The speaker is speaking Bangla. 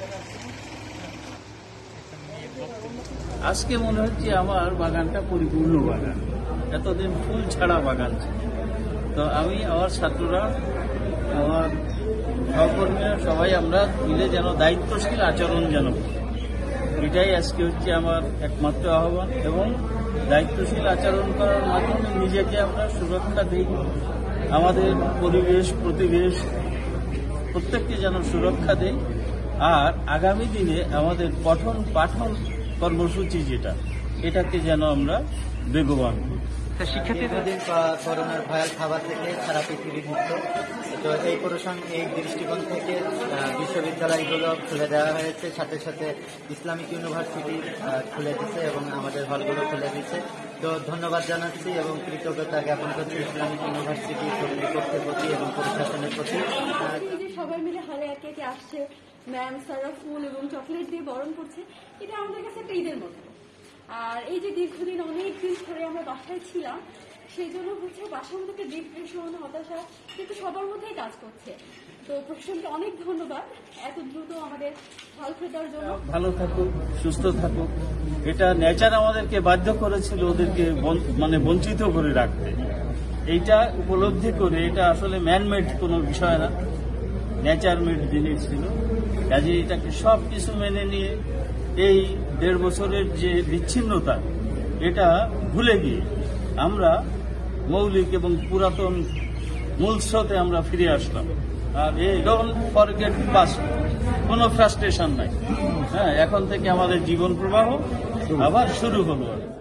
আজকে মনে হচ্ছে আমার বাগানটা পরিপূর্ণ বাগান, এতদিন ফুল ছাড়া বাগান ছিল। তো আমি আমার ছাত্ররা, আমার সহকর্মীরা সবাই আমরা মিলে যেন দায়িত্বশীল আচরণ যেন, এটাই আজকে হচ্ছে আমার একমাত্র আহ্বান। এবং দায়িত্বশীল আচরণ করার মাধ্যমে নিজেকে আমরা সুরক্ষা দিই, আমাদের পরিবেশ প্রতিবেশ প্রত্যেককে যেন সুরক্ষা দেই। আর আগামী দিনে আমাদের পঠন পাঠন কর্মসূচি যেটা, এটাকে যেন আমরা বেগবান করি। দীর্ঘদিন করোনার ভয়াল খাবার থেকে সারা পৃথিবী মুক্ত। তো এই দৃষ্টিকোণ থেকে বিশ্ববিদ্যালয়গুলো খুলে দেওয়া হয়েছে, সাথে সাথে ইসলামিক ইউনিভার্সিটি খুলে দিচ্ছে এবং আমাদের হলগুলো খুলে দিচ্ছে। তো ধন্যবাদ জানাচ্ছি এবং কৃতজ্ঞতা জ্ঞাপন করছি ইসলামিক ইউনিভার্সিটি কর্তৃপক্ষের প্রতি এবং প্রশাসনের প্রতি। সবাই মিলে হলে একে একে আসছে, ম্যাম স্যাররা ফুল এবং চকলেট দিয়ে বরণ করছে, এটা আমাদের কাছে একটা ঈদের মতো। আর এই যে দীর্ঘদিন অনেক দিন ধরে আমরা বাসায় ছিলাম, সেই জন্য হচ্ছে বাসার মধ্যে ডিপ্রেশন, হতাশা কিন্তু সবার মধ্যেই কাজ করছে। তো প্রশাসনকে অনেক ধন্যবাদ এত দ্রুত আমাদের হল খুলে দেওয়ার জন্য। ভালো থাকুক, সুস্থ থাকুক, এটা নেচার আমাদেরকে বাধ্য করেছিল ওদেরকে বঞ্চিত করে রাখতে। এইটা উপলব্ধি করে, এটা আসলে ম্যানমেড কোনো বিষয় না, নেচার মেড জিনিস ছিল। কাজে এটাকে সব কিছু মেনে নিয়ে এই 1.5 বছরের যে বিচ্ছিন্নতা, এটা ভুলে গিয়ে আমরা মৌলিক এবং পুরাতন মূল স্রোতে আমরা ফিরে আসলাম। আর এই ডোন্ট ফরগেট পাস্ট, কোনো ফ্রাস্ট্রেশন নাই। হ্যাঁ, এখন থেকে আমাদের জীবন প্রবাহ আবার শুরু হলো।